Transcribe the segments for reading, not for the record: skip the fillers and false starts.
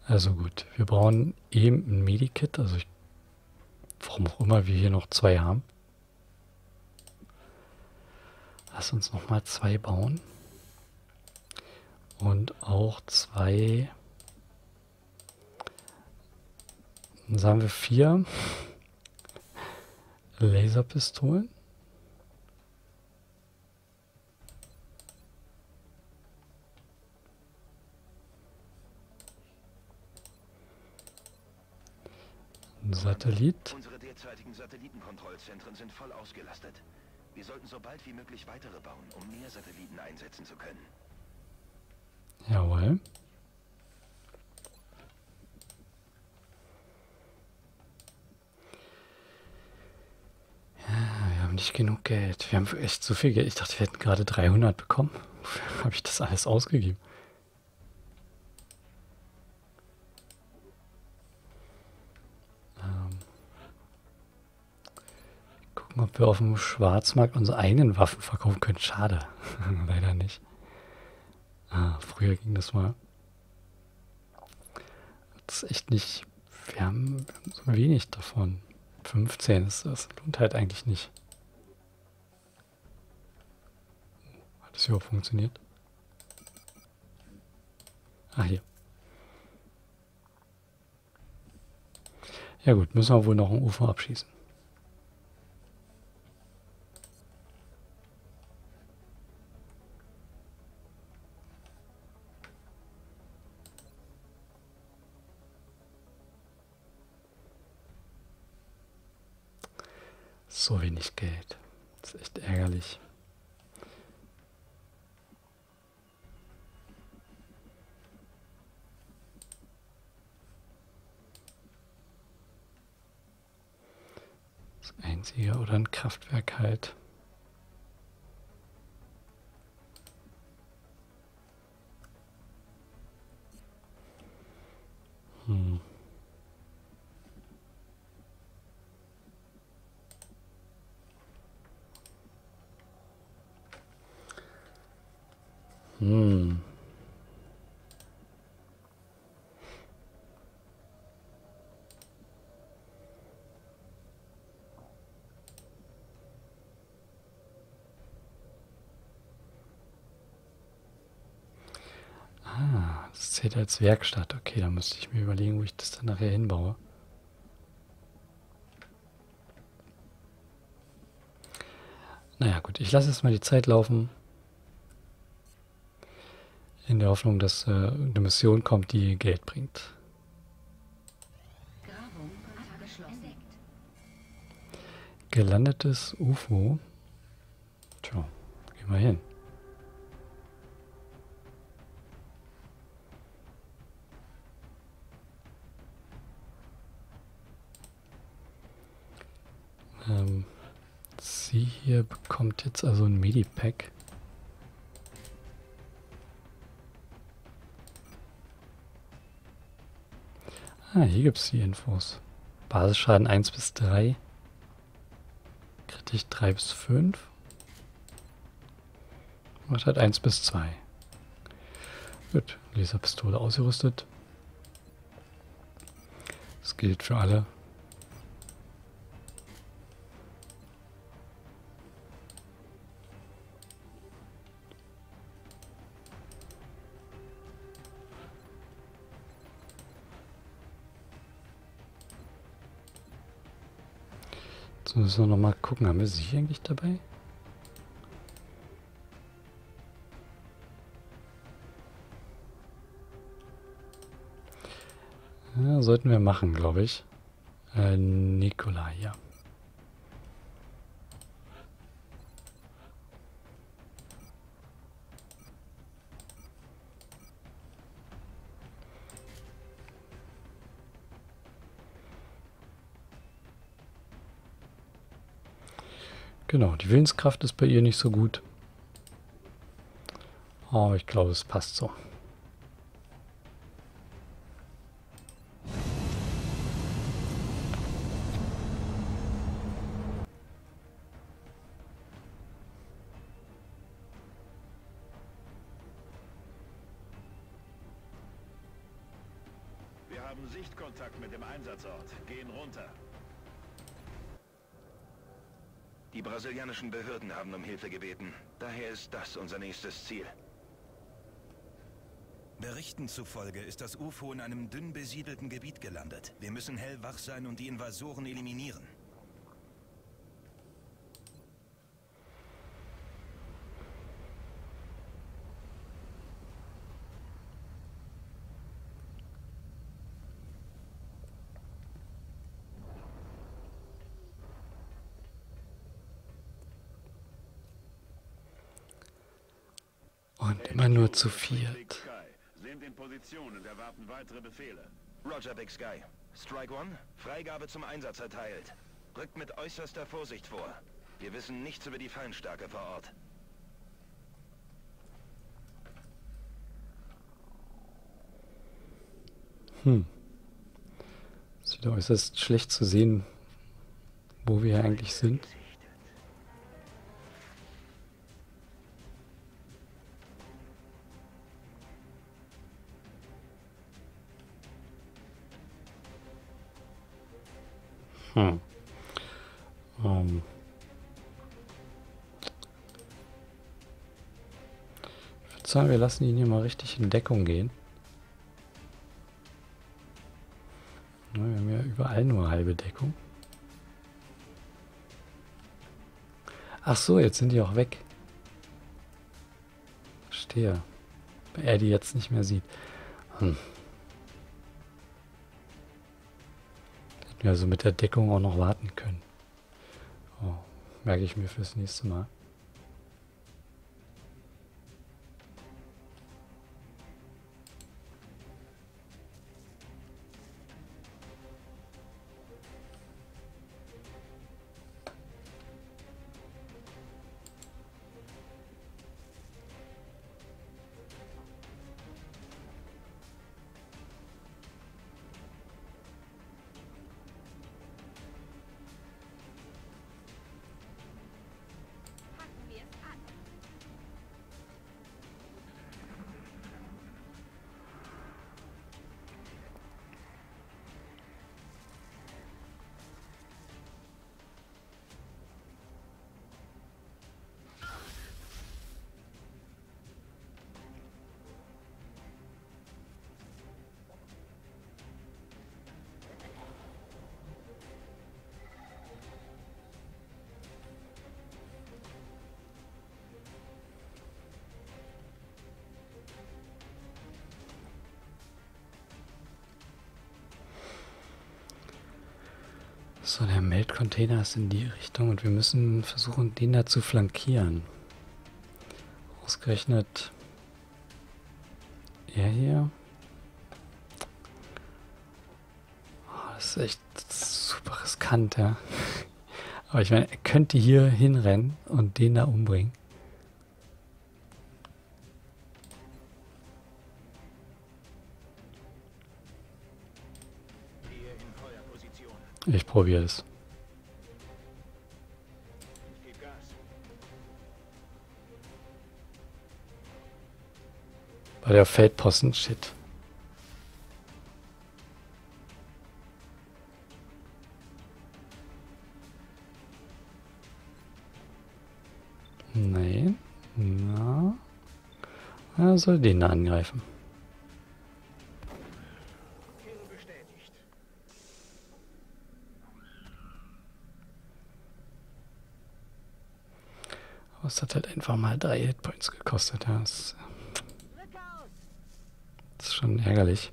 Also gut, wir brauchen eben ein Medikit, also warum auch immer wir hier noch 2 haben. Lass uns nochmal 2 bauen. Und auch 2, dann sagen wir 4 Laserpistolen. Ein Satellit. Unsere derzeitigen Satellitenkontrollzentren sind voll ausgelastet. Wir sollten so bald wie möglich weitere bauen, um mehr Satelliten einsetzen zu können. Jawohl. Ja, wir haben nicht genug Geld. Wir haben echt zu viel Geld. Ich dachte, wir hätten gerade 300 bekommen. Wofür habe ich das alles ausgegeben? Gucken, ob wir auf dem Schwarzmarkt unsere eigenen Waffen verkaufen können. Schade. Leider nicht. Früher ging das mal. Das ist echt nicht. Wir haben so wenig davon. 15, das lohnt halt eigentlich nicht. Hat das überhaupt funktioniert? Ah, hier. Ja gut, müssen wir wohl noch ein UFO abschießen. So wenig Geld. Das ist echt ärgerlich. Das Einzige oder ein Kraftwerk halt. Hm. Hm. Das zählt als Werkstatt. Okay, da müsste ich mir überlegen, wo ich das dann nachher hinbaue. Naja gut, ich lasse jetzt mal die Zeit laufen. In der Hoffnung, dass eine Mission kommt, die Geld bringt. Gelandetes UFO. Tja, gehen wir hin. Sie hier bekommt jetzt also ein Medipack. Hier gibt es die Infos. Basisschaden 1 bis 3. Kritisch 3 bis 5. Macht halt 1 bis 2. Gut, Laserpistole ausgerüstet. Das gilt für alle. Jetzt müssen wir noch mal gucken, haben wir sie eigentlich dabei? Ja, sollten wir machen, glaube ich. Nikola hier. Genau, die Willenskraft ist bei ihr nicht so gut. Aber ich glaube, es passt so. haben Sichtkontakt mit dem Einsatzort. Gehen runter. Die brasilianischen Behörden haben um Hilfe gebeten. Daher ist das unser nächstes Ziel. Berichten zufolge ist das UFO in einem dünn besiedelten Gebiet gelandet. Wir müssen hellwach sein und die Invasoren eliminieren. Und immer nur zu viert. Sind in Position und erwarten weitere Befehle. Roger, Big Sky. Strike One, Freigabe zum Einsatz erteilt. Rückt mit äußerster Vorsicht vor. Wir wissen nichts über die Feindstärke vor Ort. Sieht äußerst schlecht zu sehen, wo wir eigentlich sind. Ich würde sagen, wir lassen ihn hier mal richtig in Deckung gehen. Ja, wir haben ja überall nur halbe Deckung. Ach so, jetzt sind die auch weg. Verstehe. Weil er die jetzt nicht mehr sieht. Hätten wir also mit der Deckung auch noch warten können. Oh, merke ich mir fürs nächste Mal. So, der Meldcontainer ist in die Richtung und wir müssen versuchen, den da zu flankieren. Ausgerechnet er hier. Oh, das ist echt super riskant, ja. Aber ich meine, er könnte hier hinrennen und den da umbringen. Ich probiere es. Bei der Feldposten, shit. Nein. Na. Er soll den da angreifen. Aber es hat halt einfach mal 3 Hitpoints gekostet. Ja. Das ist schon ärgerlich.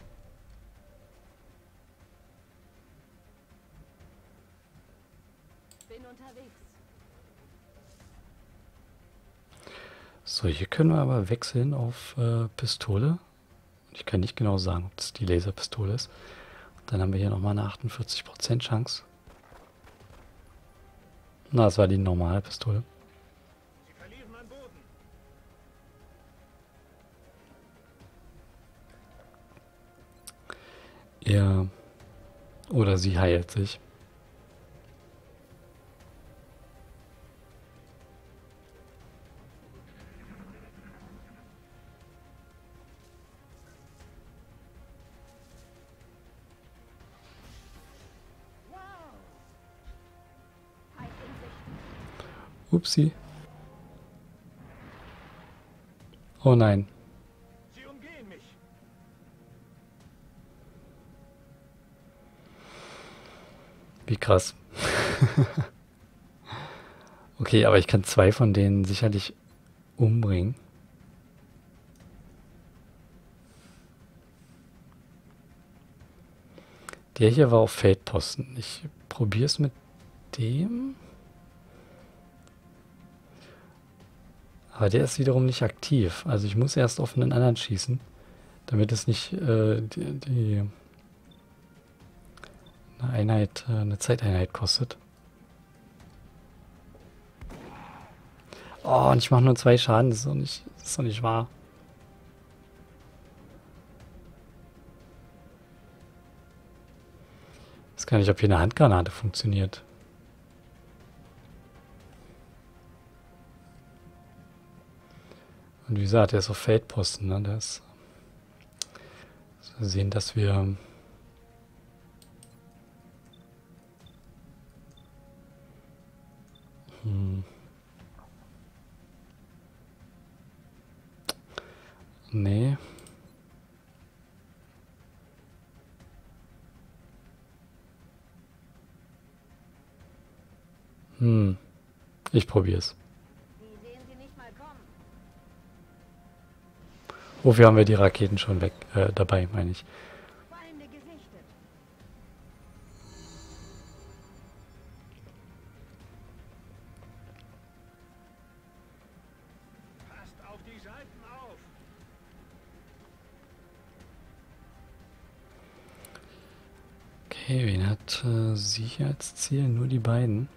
So, hier können wir aber wechseln auf Pistole. Ich kann nicht genau sagen, ob das die Laserpistole ist. Und dann haben wir hier nochmal eine 48% Chance. Na, das war die normale Pistole. Sie verlieren an Boden. Er oder sie heilt sich. Upsi. Oh nein. Sie umgehen mich. Wie krass. Okay, aber ich kann 2 von denen sicherlich umbringen. Der hier war auf Feldposten. Ich probiere es mit dem. Aber der ist wiederum nicht aktiv. Also ich muss erst auf einen anderen schießen, damit es nicht eine Einheit, eine Zeiteinheit kostet. Oh, und ich mache nur 2 Schaden. Das ist doch nicht wahr. Ich weiß gar nicht, ob hier eine Handgranate funktioniert. Und wie gesagt, der ist auf Feldposten. Ne? Der ist. Wir sehen, dass wir. Nee. Ich probier's. Die sehen Sie nicht mal kommen. Wofür haben wir die Raketen schon weg dabei, meine ich. Feinde gesichtet. Passt auf die Seiten auf. Okay, wen hat sie hier als Ziel? Nur die beiden.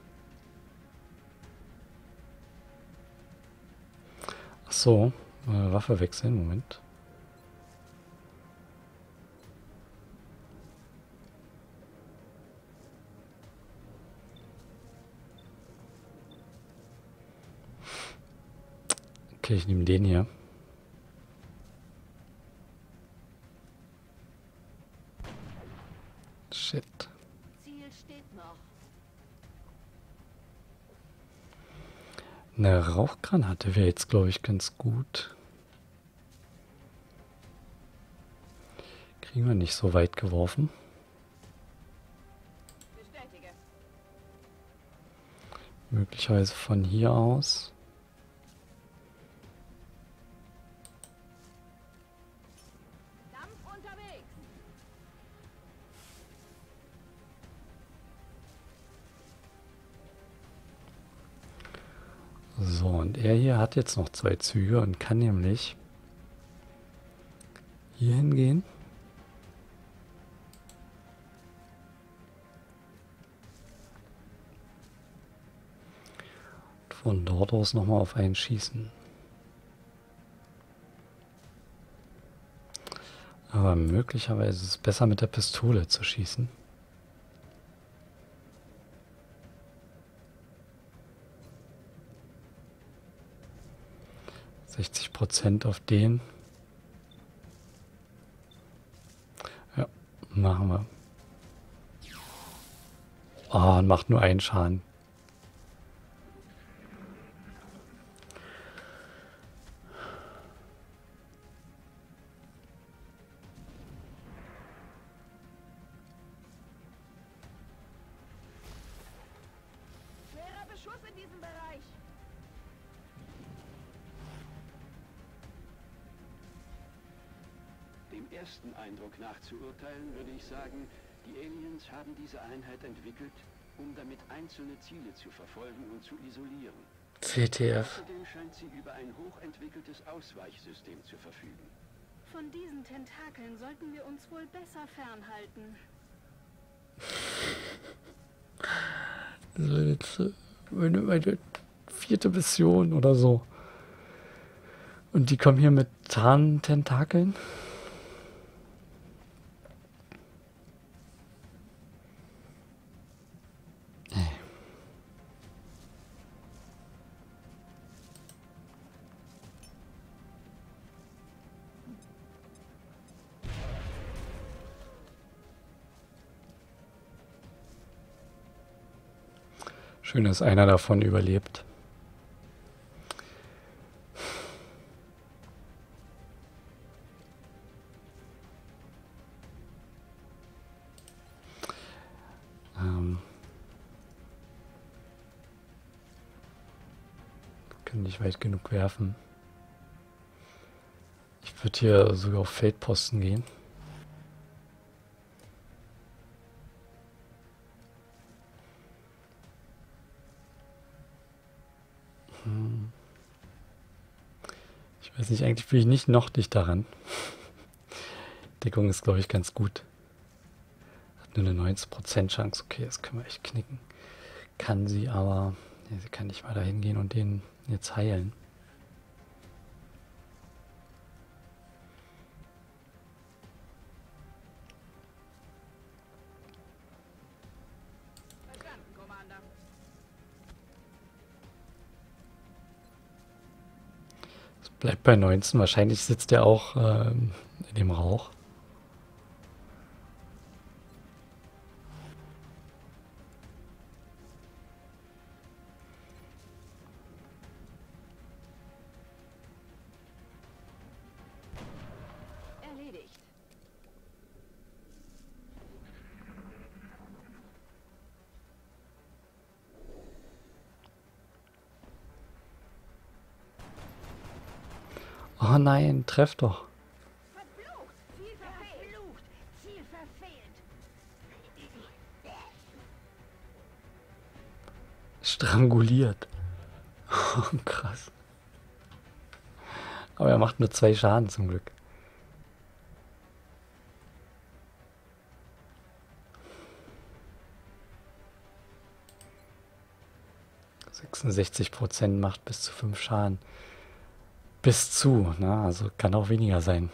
Ach so, Waffe wechseln, Moment. Okay, ich nehme den hier. Shit. Ziel steht noch. Eine Rauchgranate wäre jetzt, glaube ich, ganz gut. Kriegen wir nicht so weit geworfen. Bestätige. Möglicherweise von hier aus. Dampf unterwegs. So, und er hier hat jetzt noch 2 Züge und kann nämlich hier hingehen. Und von dort aus nochmal auf einen schießen. Aber möglicherweise ist es besser mit der Pistole zu schießen. %60 auf den. Ja, machen wir. Ah, und macht nur einen Schaden. Schwerer Beschuss in diesem Bereich. Dem ersten Eindruck nach zu urteilen, würde ich sagen, die Aliens haben diese Einheit entwickelt, um damit einzelne Ziele zu verfolgen und zu isolieren. CTF. Außerdem scheint sie über ein hochentwickeltes Ausweichsystem zu verfügen. Von diesen Tentakeln sollten wir uns wohl besser fernhalten. Das ist jetzt meine 4. Mission oder so. Und die kommen hier mit Tarntentakeln. Schön, dass einer davon überlebt. nicht weit genug werfen. Ich würde hier sogar auf Feldposten gehen. Ich weiß nicht, eigentlich will ich nicht noch dichter ran. Deckung ist, glaube ich, ganz gut. Hat nur eine 90% Chance. Okay, das können wir echt knicken. Kann sie aber... Ja, sie kann nicht mal dahin gehen und den jetzt heilen. Es bleibt bei 19. Wahrscheinlich sitzt er auch in dem Rauch. Erledigt. Oh nein, treff doch. Verflucht! Ziel verfehlt! Ziel verfehlt! Stranguliert. Krass. Aber er macht nur 2 Schaden zum Glück. %66 macht bis zu 5 Schaden. Bis zu, ne? Also kann auch weniger sein.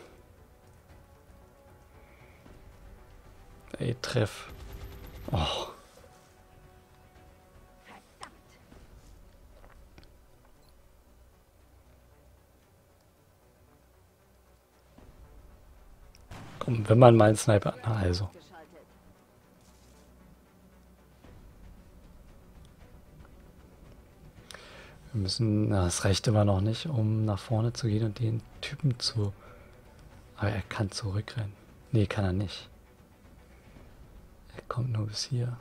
Ey, treff. Oh. Komm, wenn man mal einen Sniper... Na also. Wir müssen... Na, das reicht immer noch nicht, um nach vorne zu gehen und den Typen zu... Aber er kann zurückrennen. Nee, kann er nicht. Er kommt nur bis hier.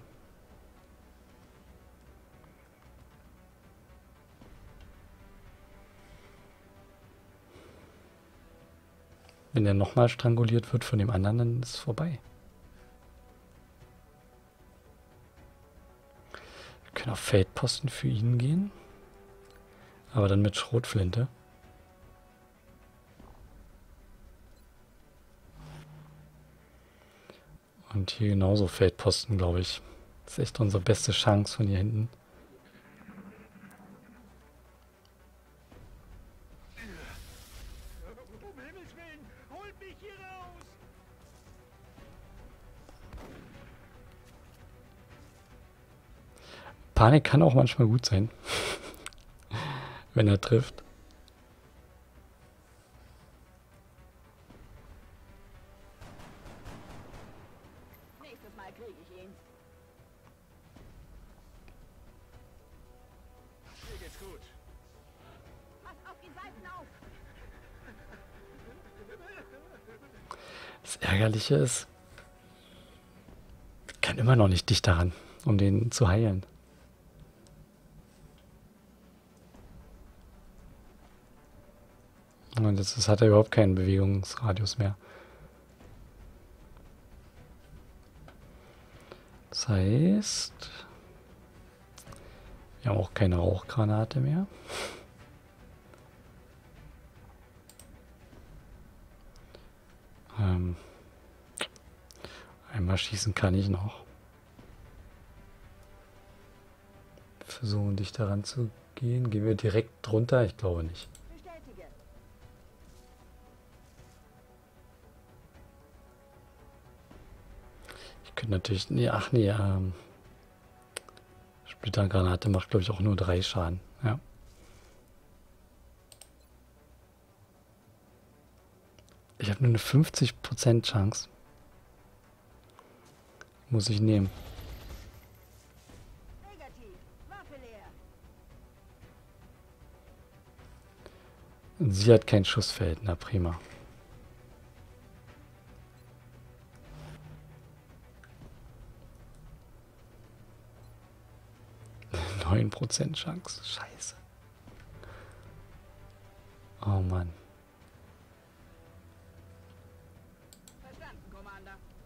Wenn er nochmal stranguliert wird von dem anderen, dann ist es vorbei. Wir können auf Feldposten für ihn gehen. Aber dann mit Schrotflinte. Und hier genauso Feldposten, glaube ich. Das ist echt unsere beste Chance von hier hinten. Um Himmels Willen, holt mich hier raus! Panik kann auch manchmal gut sein. Wenn er trifft. Nächstes Mal kriege ich ihn. Mir geht's gut. Pass auf die Seiten auf! Das Ärgerliche ist, ich kann immer noch nicht dicht daran, um den zu heilen. Und jetzt hat er überhaupt keinen Bewegungsradius mehr. Das heißt, wir haben auch keine Rauchgranate mehr. Einmal schießen kann ich noch. Versuchen, dich daran zu gehen. Gehen wir direkt drunter? Ich glaube nicht. Bestätige. Ich könnte natürlich... Nee, ach nee, Splittergranate macht, glaube ich, auch nur 3 Schaden. Ja. Ich habe nur eine 50% Chance. Muss ich nehmen. Negativ. Waffe leer. Und sie hat kein Schussfeld. Na prima. %9 Chance. Scheiße. Oh Mann. Verstanden, Commander.